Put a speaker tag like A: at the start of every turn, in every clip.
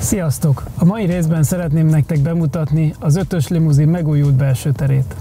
A: Sziasztok! A mai részben szeretném nektek bemutatni az 5-ös limuzin megújult belső terét.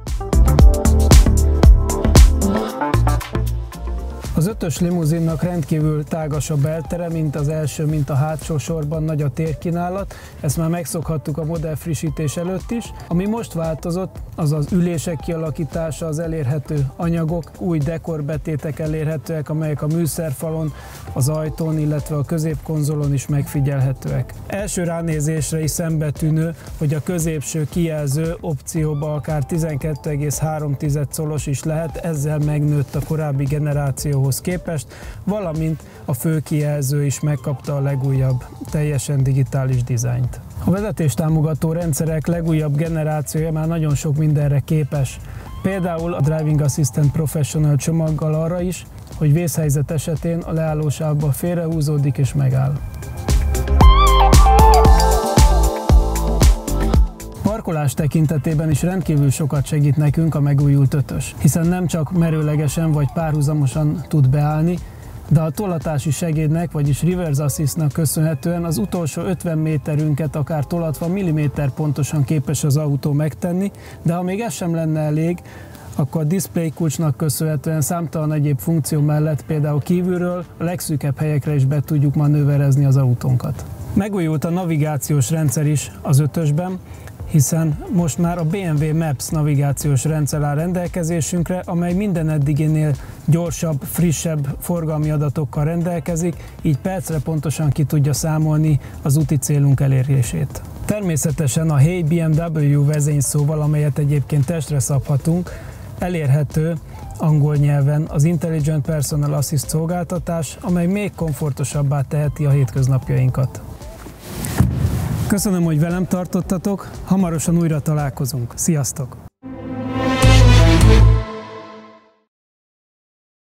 A: Az 5-ös limuzinnak rendkívül tágas a beltere, mint az első, mint a hátsó sorban nagy a térkínálat. Ezt már megszokhattuk a modellfrissítés előtt is. Ami most változott, az az ülések kialakítása, az elérhető anyagok, új dekorbetétek elérhetőek, amelyek a műszerfalon, az ajtón, illetve a középkonzolon is megfigyelhetőek. Első ránézésre is szembetűnő, hogy a középső kijelző opcióba akár 12,3 colos is lehet, ezzel megnőtt a korábbi generációhoz képest, valamint a főkijelző is megkapta a legújabb, teljesen digitális dizájnt. A vezetéstámogató rendszerek legújabb generációja már nagyon sok mindenre képes. Például a Driving Assistant Professional csomaggal arra is, hogy vészhelyzet esetén a leállósávba félrehúzódik és megáll. Parkolás tekintetében is rendkívül sokat segít nekünk a megújult 5-ös, hiszen nem csak merőlegesen vagy párhuzamosan tud beállni, de a tolatási segédnek, vagyis Reverse Assistnak köszönhetően az utolsó 50 méterünket akár tolatva milliméter pontosan képes az autó megtenni, de ha még ez sem lenne elég, akkor a display kulcsnak köszönhetően számtalan egyéb funkció mellett például kívülről a legszűkebb helyekre is be tudjuk manőverezni az autónkat. Megújult a navigációs rendszer is az 5-ösben, hiszen most már a BMW Maps navigációs rendszer áll rendelkezésünkre, amely minden eddiginél gyorsabb, frissebb forgalmi adatokkal rendelkezik, így percre pontosan ki tudja számolni az úti célunk elérését. Természetesen a Hey BMW vezényszóval, amelyet egyébként testre szabhatunk, elérhető angol nyelven az Intelligent Personal Assist szolgáltatás, amely még komfortosabbá teheti a hétköznapjainkat. Köszönöm, hogy velem tartottatok, hamarosan újra találkozunk. Sziasztok!